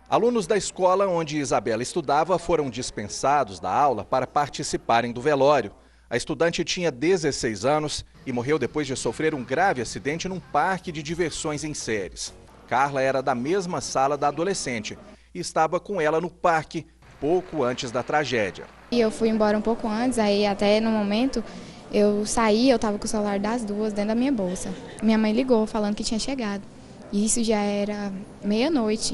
Alunos da escola onde Isabela estudava foram dispensados da aula para participarem do velório. A estudante tinha 16 anos e morreu depois de sofrer um grave acidente num parque de diversões em Séries. Carla era da mesma sala da adolescente e estava com ela no parque pouco antes da tragédia. Eu fui embora um pouco antes, aí até no momento eu saí, eu estava com o celular das duas dentro da minha bolsa. Minha mãe ligou falando que tinha chegado. E isso já era meia-noite.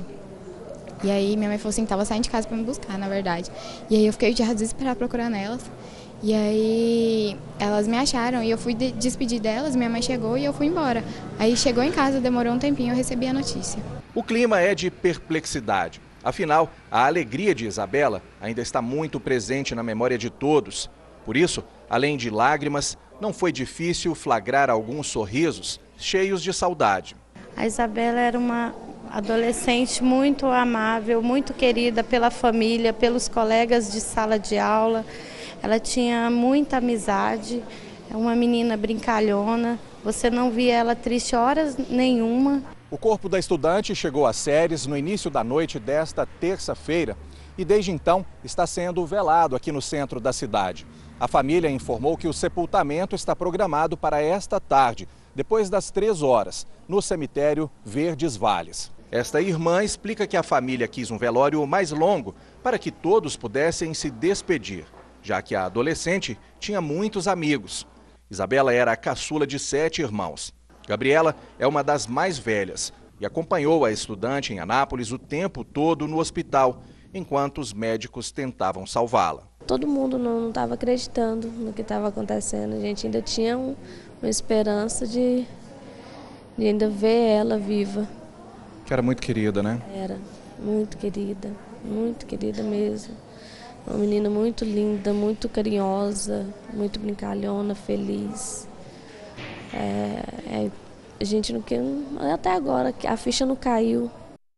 E aí minha mãe falou assim que estava saindo de casa para me buscar, na verdade. E aí eu fiquei já desesperada procurando elas. E aí elas me acharam e eu fui despedir delas, minha mãe chegou e eu fui embora. Aí chegou em casa, demorou um tempinho, eu recebi a notícia. O clima é de perplexidade. Afinal, a alegria de Isabela ainda está muito presente na memória de todos. Por isso, além de lágrimas, não foi difícil flagrar alguns sorrisos cheios de saudade. A Isabela era uma adolescente muito amável, muito querida pela família, pelos colegas de sala de aula. Ela tinha muita amizade, é uma menina brincalhona, você não via ela triste horas nenhuma. O corpo da estudante chegou a Séries no início da noite desta terça-feira e desde então está sendo velado aqui no centro da cidade. A família informou que o sepultamento está programado para esta tarde, depois das 3 horas, no cemitério Verdes Vales. Esta irmã explica que a família quis um velório mais longo para que todos pudessem se despedir, já que a adolescente tinha muitos amigos. Isabela era a caçula de 7 irmãos. Gabriela é uma das mais velhas e acompanhou a estudante em Anápolis o tempo todo no hospital, enquanto os médicos tentavam salvá-la. Todo mundo não estava acreditando no que estava acontecendo. A gente ainda tinha uma esperança de ainda ver ela viva. Que era muito querida, né? Era muito querida mesmo. Uma menina muito linda, muito carinhosa, muito brincalhona, feliz. A gente não quer, até agora a ficha não caiu.